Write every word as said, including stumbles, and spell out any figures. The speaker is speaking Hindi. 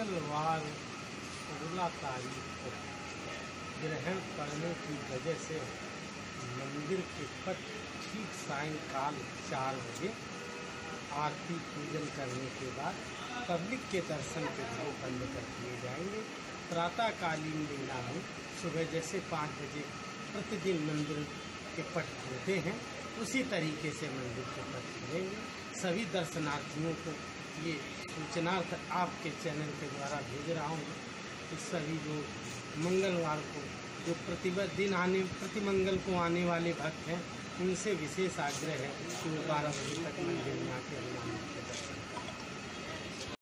मंगलवार सोलह तारीख को ग्रहण पड़ने की वजह से मंदिर के पट ठीक सायंकाल चार बजे आरती पूजन करने के बाद पब्लिक के दर्शन के लिए बंद कर दिए जाएंगे। प्रातःकालीन लीला में सुबह जैसे पाँच बजे प्रतिदिन मंदिर के पट खुलते हैं, उसी तरीके से मंदिर के पट खुलेंगे। सभी दर्शनार्थियों को ये सूचना आपके चैनल के द्वारा भेज रहा हूँ कि सभी लोग मंगलवार को जो प्रतिदिन आने प्रति मंगल को आने वाले भक्त हैं, उनसे विशेष आग्रह है कि वो बारह बजे तक मंदिर में आके हनुमान जी के दर्शन